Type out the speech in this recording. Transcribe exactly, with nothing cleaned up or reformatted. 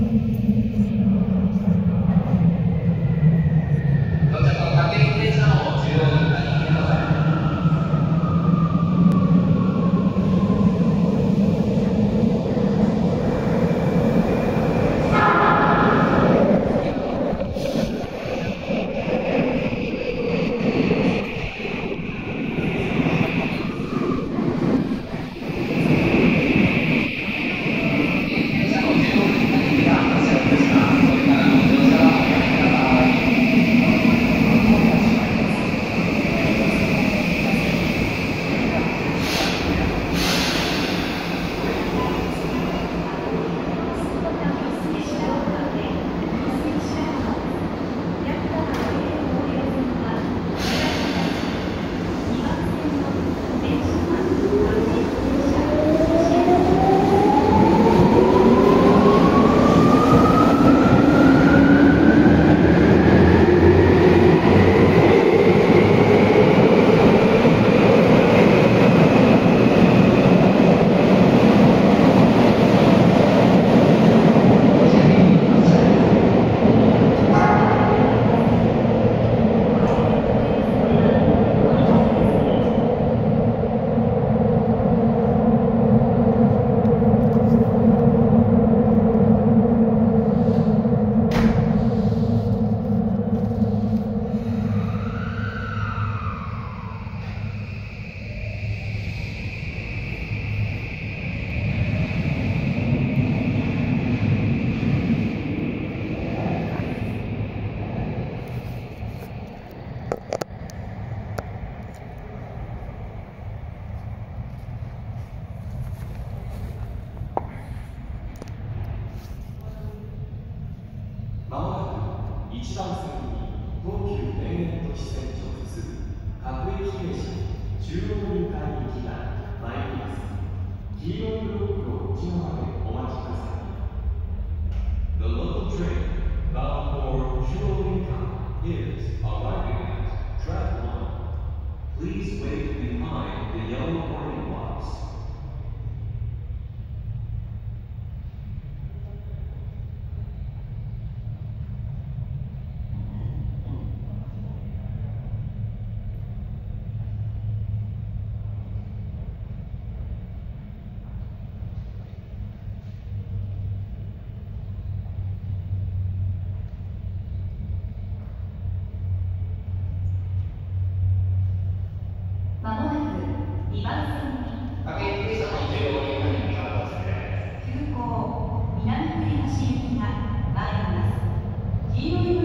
いちばん線に東急田園都市線直通各駅停車中央臨海行きが参ります。黄色いブロックの内側でお待ちください。 The local train bound for Jurong Linkai is arriving at track one. Please wait behind the yellow warning blocks. まもなくにばん線に各駅停車の中央臨海に向かう急行南栗橋行きが参ります。黄色い